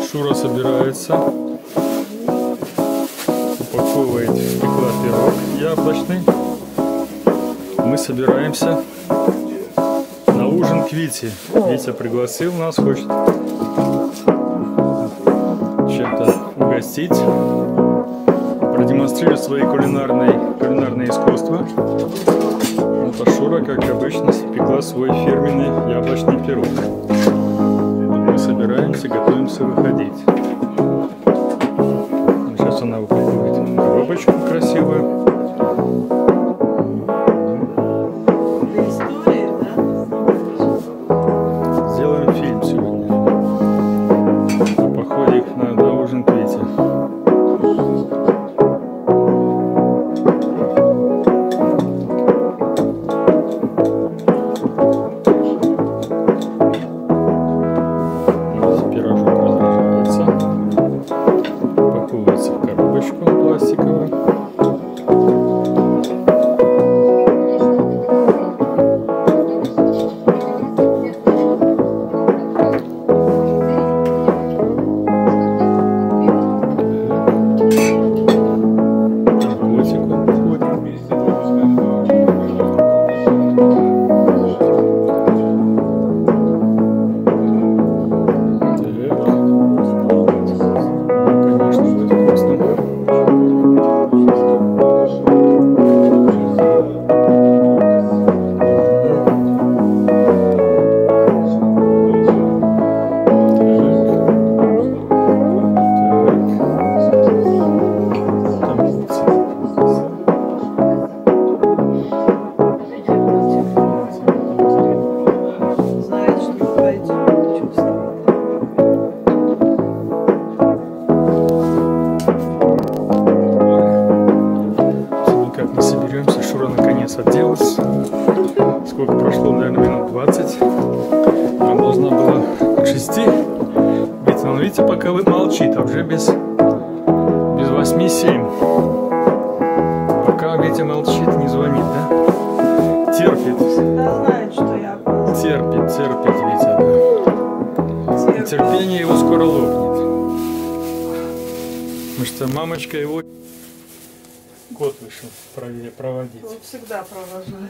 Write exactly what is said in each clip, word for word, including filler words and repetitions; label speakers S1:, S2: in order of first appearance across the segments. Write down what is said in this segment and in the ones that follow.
S1: Шура собирается, упаковывает в стекло пирог яблочный. Мы собираемся на ужин к Вите. Витя пригласил нас, хочет чем-то угостить, продемонстрировать свои кулинарные, кулинарные искусства. Вот, а Шура, как обычно, пекла свой фирменный яблочный пирог. Мы собираемся, готовимся выходить. Сейчас она упаковывает коробочку красивую. Сделаем фильм сегодня о походе на, на ужин к Вите. Отделась. Сколько прошло, наверное, минут двадцать. Она должна была к шести. Витя, ну видите, пока вы молчит, а уже без, без восьми семь. Пока Витя молчит, не звонит, да? Терпит.
S2: Всегда знает, что я опасна.
S1: Терпит, терпит Витя, да. Терпит. И терпение его скоро лопнет. Потому что мамочка его... Кот вышел проводить.
S2: Он всегда провожает.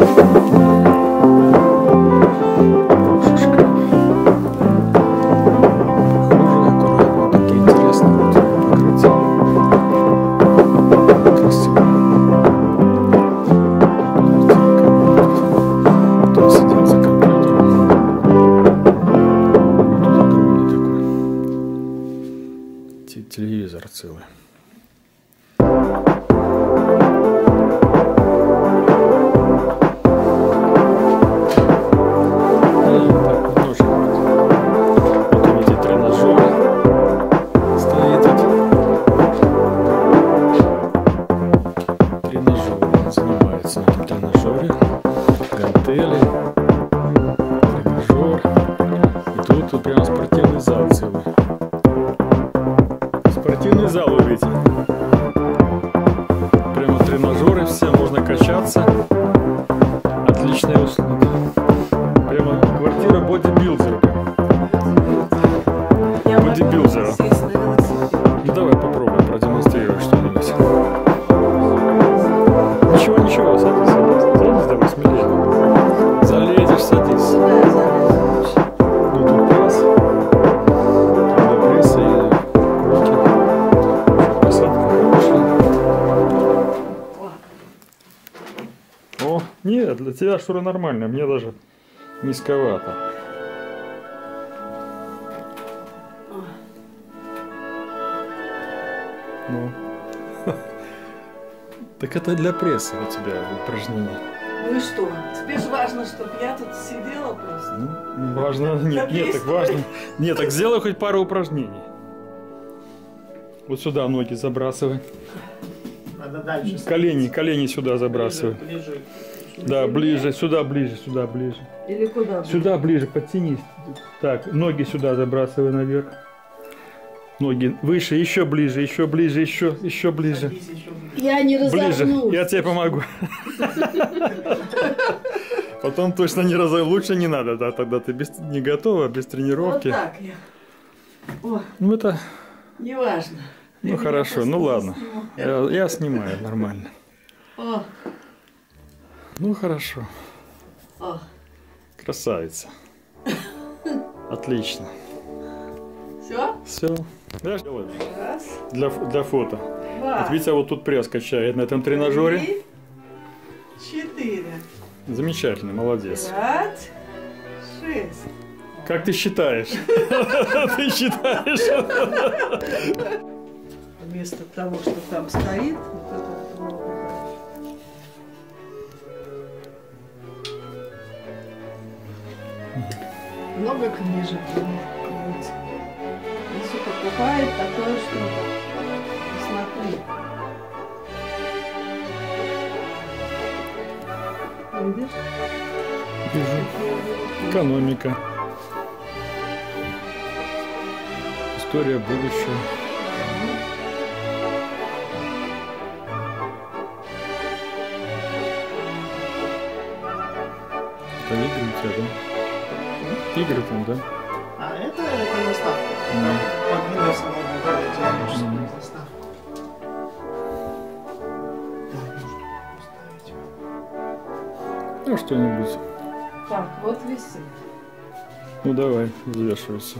S1: Телевизор целый. Спортивный зал, вы видите. Прямо тренажеры все, можно качаться. Отличные услуги. Прямо квартира бодибилдера. Бодибилдера. Ну давай попробуем продемонстрировать что-нибудь. Ничего, ничего, садись, садись. Садись, давай, смелее. Залезешь, садись. Ну тут пресс. Туда пресс и руки. О, нет, для тебя шура нормально, мне даже низковато. Ну. Так это для пресса у тебя упражнение.
S2: Ну и что? Тебе же важно, чтобы я тут сидела просто.
S1: Ну, важно, нет, нет, так важно. Нет, так сделай хоть пару упражнений. Вот сюда ноги забрасывай.
S3: Надо дальше.
S1: Колени, колени сюда забрасывай.
S3: Ближе, ближе.
S1: Да, ближе, сюда ближе, сюда ближе.
S2: Или куда?
S1: Сюда ближе, подтянись. Так, ноги сюда забрасывай наверх. Ноги выше, еще ближе, еще ближе, еще, еще ближе.
S3: Садись еще ближе.
S2: Я не разогнусь.
S1: Ближе, я тебе помогу. Потом точно не разогнусь. Лучше не надо, да, тогда ты без, не готова, без тренировки.
S2: Вот так я. О,
S1: Ну это,
S2: неважно.
S1: ну
S2: Ты
S1: хорошо,
S2: меня
S1: ну
S2: просто
S1: ладно.
S2: снимал.
S1: Я, я снимаю нормально.
S2: О,
S1: Ну хорошо.
S2: о.
S1: Красавица. Отлично.
S2: Все?
S1: Все. Раз.
S2: Раз,
S1: Для, для фото.
S2: два,
S1: Вот видите, вот тут пресс качает на этом тренажере.
S2: три, четыре,
S1: Замечательно, молодец.
S2: пять, шесть.
S1: Как ты считаешь? Ты считаешь?
S2: Вместо того, что там стоит, вот это вот убираешь. Много книжек будет. Если покупает такое, что посмотри. Видишь?
S1: Вижу. Экономика. История будущего. Это игры у тебя, да? Игры там, да?
S3: А это, это заставка.
S1: Мгм.
S3: Под Windows можно делать диагностическую
S1: Мгм.
S3: заставку. Так, нужно поставить.
S1: Ну, что-нибудь.
S2: Так, вот висит.
S1: Ну, давай, взвешивайся.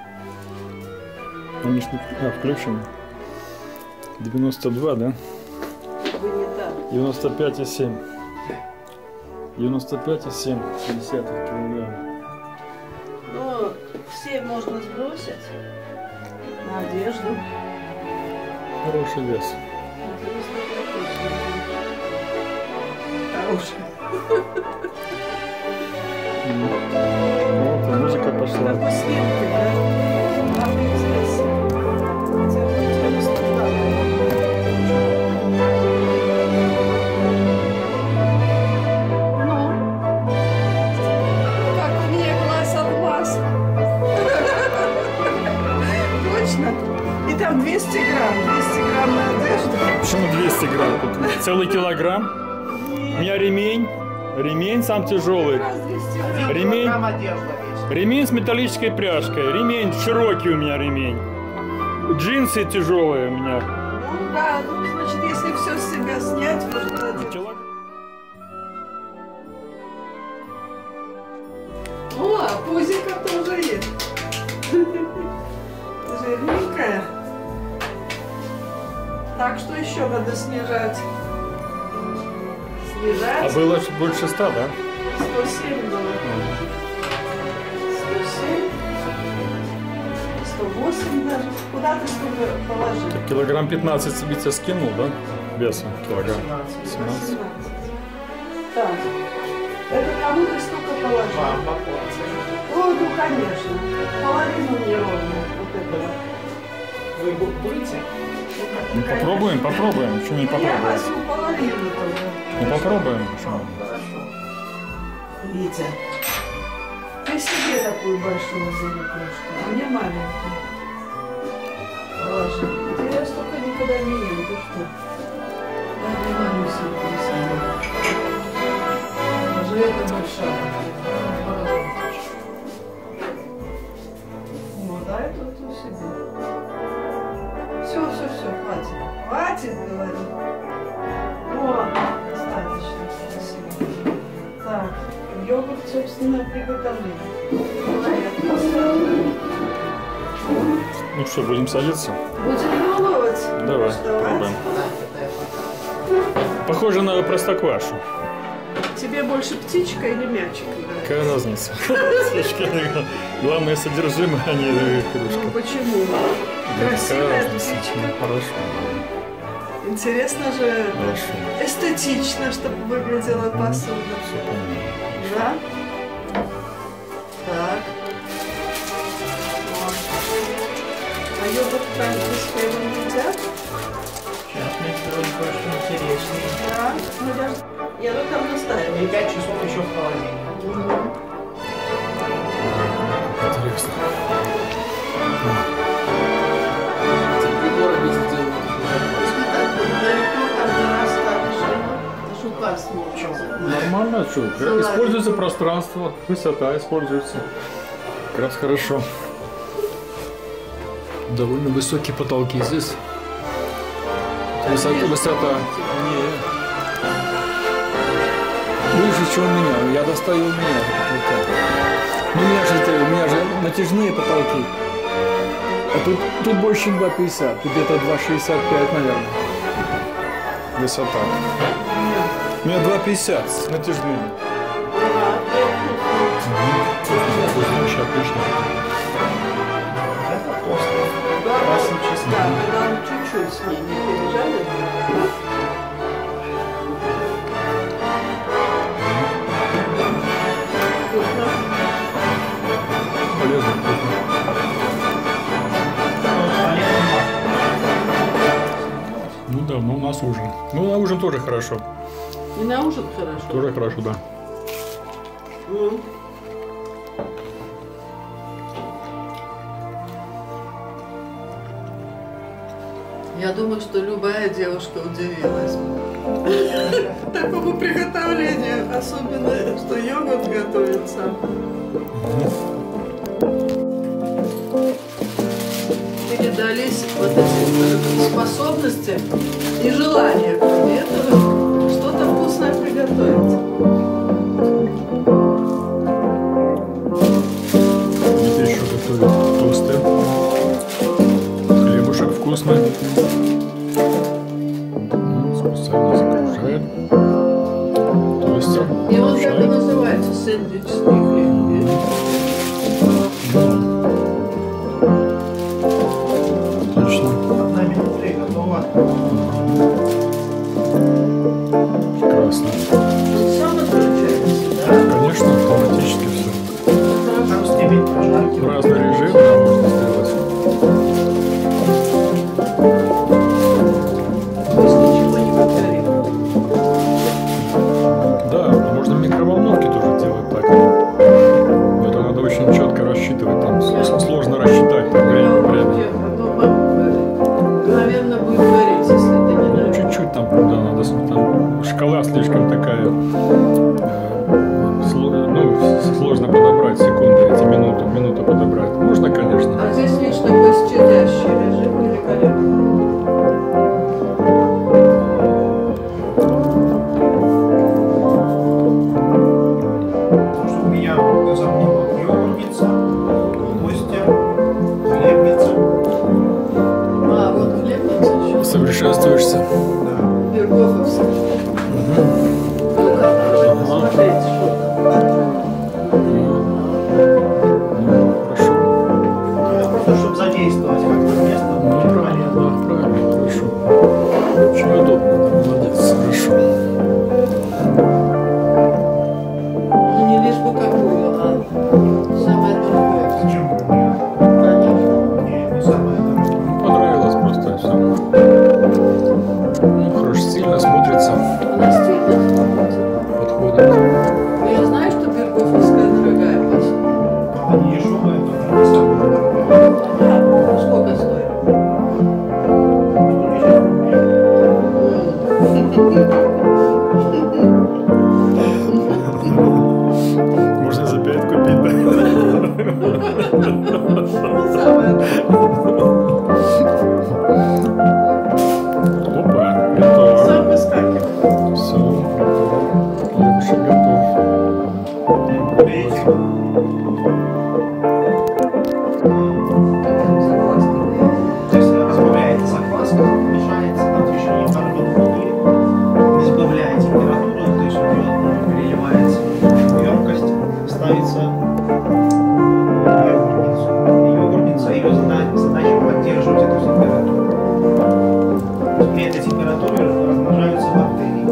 S1: Они ж не... А, включены. девяносто два, да?
S2: Вы не так.
S1: девяносто пять и семь. девяносто пять и семь десятых килограмм.
S2: Ну, все можно сбросить на одежду.
S1: Хороший вес.
S2: Интересно, какой хороший.
S1: Вот, и музыка пошла.
S2: Такой светлый, да? А, здесь. Хотя бы девяносто два. Ну, как у меня глаз алмаз. Точно? И там двести грамм. двести грамм на одежду.
S1: Почему двести грамм? Тут целый килограмм. У меня ремень. Ремень сам тяжелый.
S2: Раз двести
S3: Один
S2: грамм.
S1: Ремень.
S3: килограмм одежда весит.
S1: Ремень с металлической пряжкой. Ремень широкий у меня ремень. Джинсы тяжелые у меня.
S2: Ну да, ну значит, если все с себя снять, можно...
S1: Килограмм.
S2: А пузика тоже есть. Жирненькая. Так что еще надо снижать. Снижать.
S1: А было больше ста, да?
S2: сто семь было. сто семь. сто восемь даже. Куда ты столько положил?
S1: Килограмм пятнадцать себе тебя скинул, да? Веса килограмм. семнадцать.
S2: семнадцать. Так. Это кому ты столько положил?
S3: Вам по порции.
S2: О, ну конечно. Половину мне ровно вот этого.
S3: Вы бу- будете?
S1: Ну, попробуем, попробуем. Почему не
S2: Я
S1: попробуем?
S2: возьму половину тоже.
S1: Ну попробуем. Почему?
S3: Хорошо.
S2: Витя, ты себе такую большую взяли кружку, а мне маленькую. Положи. Да я столько никогда не ем, ты что? Дай мне маленькую себе. Даже это большая. Ну, дай тут у себе. Все, все, все, хватит. Хватит, говорю. О, достаточно. Спасибо. Так, йогурт, собственно, приготовлен.
S1: Ну что, будем садиться?
S2: Будем пробовать.
S1: Давай,
S2: Вставать.
S1: пробуем.
S3: Да, это я пока.
S1: Похоже на простоквашу.
S2: Тебе больше птичка или мячик нравится?
S1: Какая разница? Птичка. Главное содержимое, а не
S2: Ну
S1: кружка.
S2: почему? Красивая
S1: Какая разница?
S2: птичка.
S1: Хорошо,
S2: Интересно же,
S1: хорошо.
S2: эстетично, чтобы выглядела посуда.
S1: Все понятно.
S2: Да? Так. Вот. А йогурт правильно с хлебом едят?
S3: Сейчас мне сделали кое-что интереснее.
S2: Да. Ну, я, ж- я тут там
S3: И
S2: настаиваю.
S3: пять часов еще в холодильнике.
S1: Интересно.
S3: Приборы без сделаны.
S2: Далеко каждый раз так же. Это ж упасть ничего.
S1: Нормально, что?
S2: Салатик.
S1: Используется пространство, высота используется. Как раз хорошо. Довольно высокие потолки здесь. Высота, высота. Нет. Выше, чем у меня. Я достаю у меня. Вот так. Ну, у меня же, это- у меня же натяжные потолки. А тут, тут больше, чем два пятьдесят. Тут где-то два шестьдесят пять, наверное. Высота. У меня два пятьдесят с натяжными. Вообще отлично.
S3: Это просто.
S2: Да,
S3: Классический.
S2: да, когда он чуть-чуть с ней не пережали. Вкусно.
S1: Полезно, вкусно. Ну да, ну у нас ужин. Ну на ужин тоже хорошо.
S2: И на ужин хорошо.
S1: Тоже хорошо, да.
S2: М. Я думаю, что любая девушка удивилась такому приготовлению, особенно, что йогурт готовится. Передались вот эти способности и желания, кроме этого, что-то вкусное приготовить.
S1: Где еще готовят тосты. Хлебушек вкусный. М, Специально загружает. Тостер.
S2: И он так и называется сэндвичный хлеб. видишь?
S1: Отлично.
S3: Одна минута и готово.
S1: Прекрасно.
S2: Он сам отключается, да?
S1: Конечно, автоматически все.
S3: Там степень прожарки.
S1: В разный режим да, можно сделать.
S2: То есть ничего не повторим.
S1: Да, можно в микроволновке тоже делать так. Можно за пять купить, да? Опа, готово.
S2: Сам выскакивает.
S1: Все. Левушек готов.
S3: То есть разбавляете закваска, мешается там в течение пару минут и не сбавляя температуру, то есть вот ее переливается в емкость, ставится йогуртница. Йогуртница, ее задача, задача поддерживать эту температуру. При этой температуре размножаются бактерии.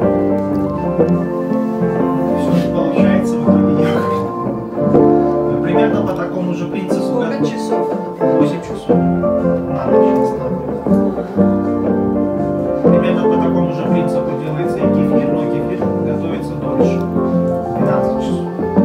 S3: Все, что получается в итоге йогурт. Примерно по такому же принципу.
S2: Сколько часов?
S3: восемь часов на ночь оставляют. Примерно по такому же принципу делается и кефир, но кефир готовится дольше, двенадцать часов.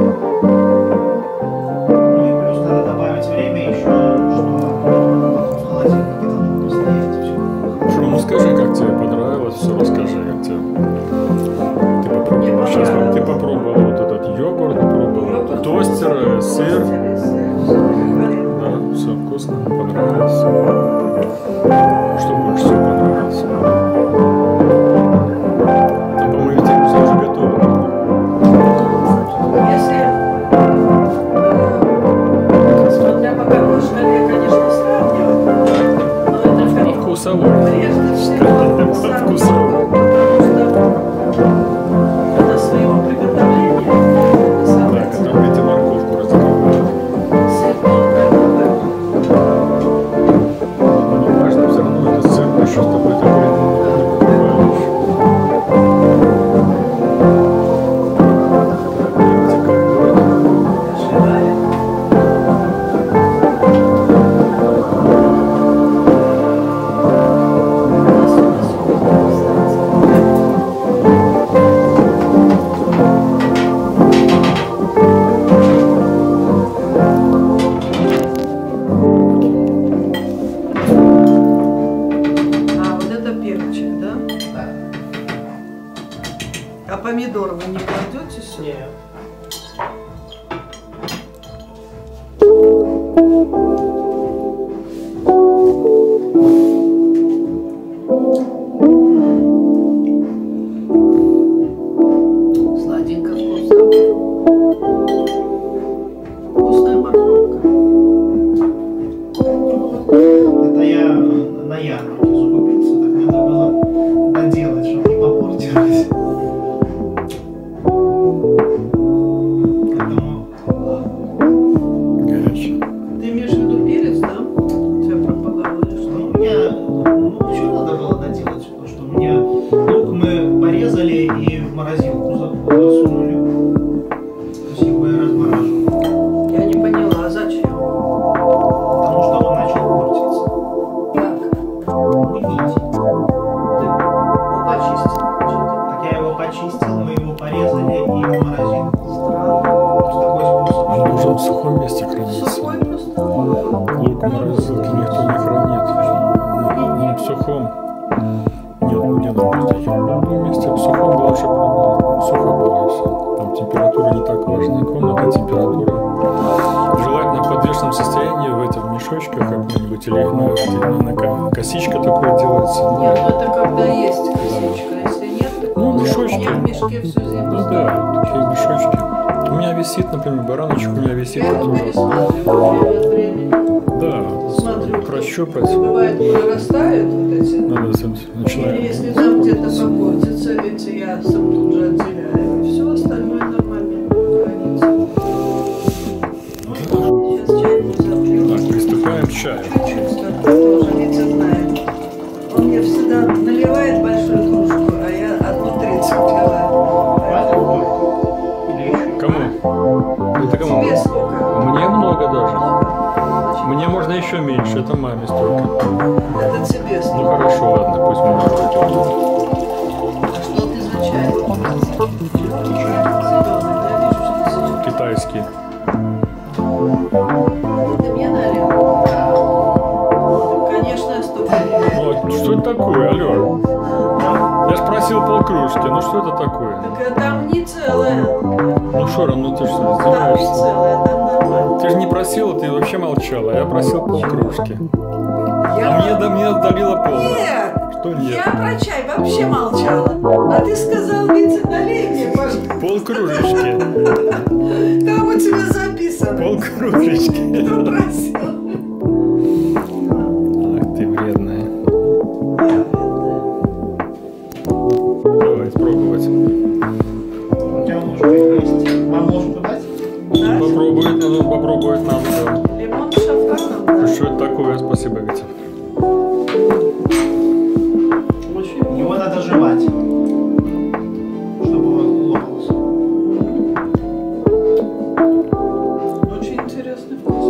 S3: Ну и плюс надо добавить время еще, что в холодильнике должно постоять все.
S1: Шо, ну скажи, как тебе понравилось, все расскажи, как тебе. Ты попробовала, сейчас ты попробовала вот этот йогурт, попробовала тостер, сыр. Да, все вкусно, понравилось. Что больше всего понравилось? Там, по-моему, ведь все уже готово.
S2: Если, э, смотря по какой шкале, конечно, сравнивать, но это
S1: По
S2: как
S1: вкусовой.
S2: прежде всего сравнивать,
S1: Вкусовой.
S2: потому что до своего приготовления
S1: Так, а там эти морковку разогревают. Но важно все равно это сыр, еще с тобой такой не покупаешь. Видите, как будет?
S2: А, вот это перчик, да?
S3: Да.
S2: А помидоры вы не кладете сюда?
S3: Нет.
S2: Сладенько, вкусно. Вкусная морковка.
S3: Это я на ярмарке закупился, так надо было доделать, чтобы не попортилось. Поэтому
S1: Горячий.
S2: Ты имеешь в виду перец, да? У тебя пропадало или
S3: ну,
S2: что?
S3: у меня, ну, что надо было доделать, потому что у меня лук мы порезали и в морозилку за- засунули. То есть его я размораживал,
S2: Я не поняла, а зачем?
S3: потому что он начал портиться.
S2: Как?
S3: Ну, нить.
S2: Ты его почистил? Что-то
S3: Так я его почистил, мы его порезали и в морозилку.
S2: странно.
S3: Вот такой способ.
S1: Он должен в сухом месте храниться.
S2: Сухой просто.
S1: Лук в морозилке никто не хранит. Он в сухом. Нет, где нам просто в любом месте в сухом было, чтобы сухо было и все. Там температура не так важна, комнатная температура. Желательно в подвешенном состоянии в этих мешочках как-нибудь или на, на, на ко- косичка такое делается.
S2: Нет, ну это когда есть косичка. Если нет, то
S1: Ну, мешочки.
S2: я в мешке всю зиму
S1: Ну да, такие мешочки. У меня висит, например, бараночек у меня висит.
S2: Я его
S1: тоже.
S2: пересматриваю время от времени.
S1: Да,
S2: Смотрю,
S1: прощупать.
S2: бывает прорастают вот эти.
S1: Надо с-
S2: Или
S1: начинать.
S2: если там где-то попортится, эти я сам тут же отделяю. И все остальное нормально хранится. Сейчас чайку запью.
S1: Так, приступаем к чаю.
S2: Чуть-чуть только тоже, Витя знает. Он мне всегда наливает большую кружку, а я одну треть пила.
S3: Или еще?
S1: Кому? Это кому?
S2: Тебе сколько?
S1: Мне много даже.
S2: Много? Значит,
S1: Мне можно еще меньше, это маме столько.
S2: это тебе
S1: Ну
S2: сколько?
S1: хорошо, ладно, пусть мама будет.
S2: А что ты за чай? Зеленый, я вижу, что ты
S1: Китайский.
S2: Ты мне налил? Конечно, я столько не
S1: Ну, а что это такое, алло? Я спросил полкружки, ну что это такое?
S2: Так а там не целое.
S1: Шора, ну ты что,
S2: Там
S1: издеваешься?
S2: целая, там нормально.
S1: Ты же не просила, ты вообще молчала. Я просил полкружки. А
S2: Я...
S1: мне, да, мне отдалила пол.
S2: Нет!
S1: Что нет?
S2: Я про чай вообще молчала. А ты сказал, Винсент, налей мне, пожалуйста.
S1: Полкружечки.
S2: Там у тебя записано.
S1: Полкружечки.
S2: Кто просил?
S1: Ах ты вредная.
S2: Я
S1: Давай пробовать.
S3: У тебя ложка есть. Вам ложку дать?
S2: вредная. Да?
S1: Попробует, надо попробовать надо. Да.
S2: Лимон с шафраном, да?
S1: Что это такое? Спасибо, Витя.
S2: Очень
S3: Его надо жевать, чтобы он лопался.
S2: Очень интересный вкус.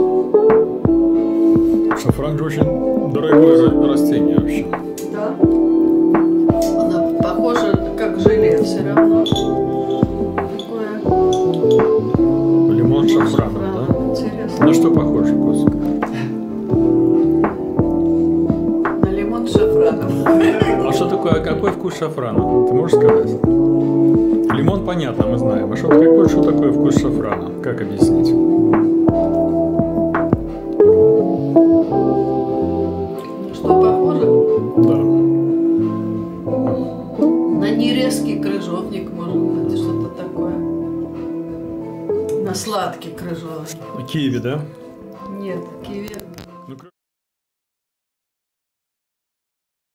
S1: Шафран же очень дорогое ра- растение вообще.
S2: Да. Она похожа как желе все равно. Такое.
S1: Лимон с шафраном, да?
S2: Интересно.
S1: На что похож вкус?
S2: На лимон с шафраном.
S1: А что такое, какой вкус шафрана? Ты можешь сказать? Лимон понятно, мы знаем. А что, какой, что такое вкус шафрана? Как объяснить?
S2: Что похоже?
S1: Да.
S2: На нерезкий крыжовник, может быть, что-то такое. На сладкий крыжовник.
S1: Киви, да?
S2: Нет, киви